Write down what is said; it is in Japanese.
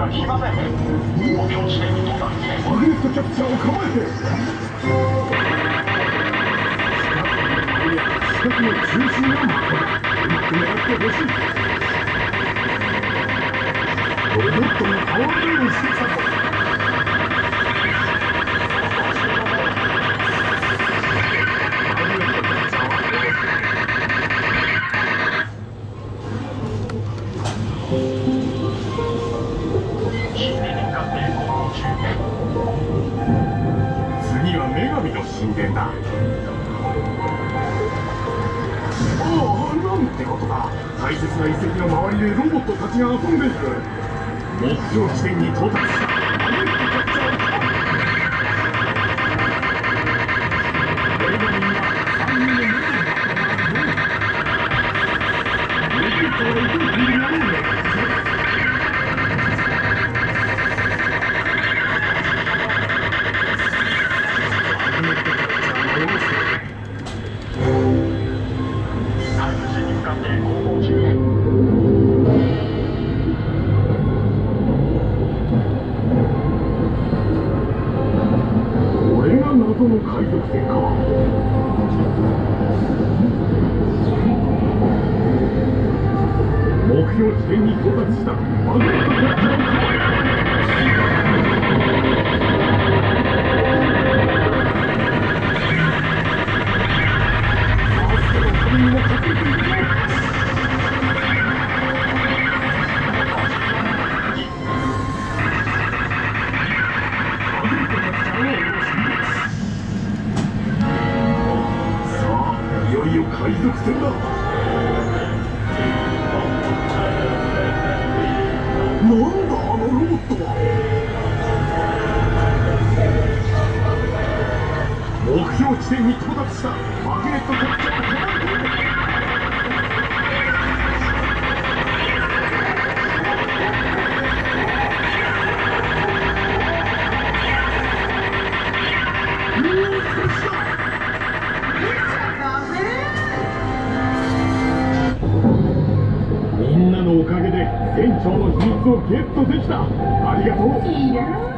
が来ません。目標地点に到達。 マグネットキャプチャーを構えて。四角の中心がマットだ。うまく狙ってほしい。ロボットがパワーレーンしてきたぞ。次は女神の神殿だ。ああ、なんてことだ。大切な遺跡の周りでロボットたちが遊んでいる。目標地点に到達した。謎の海賊船か。目標地点に到達した。マグネットキャプチャーを構える。マスクの壁にも隠れているぞ。海賊船だ。なんだあのロボットは。目標地点に到達した。マグネットキャプチャーを構えている。みんなのおかげで船長の秘密をゲットできた。ありがとう。 いや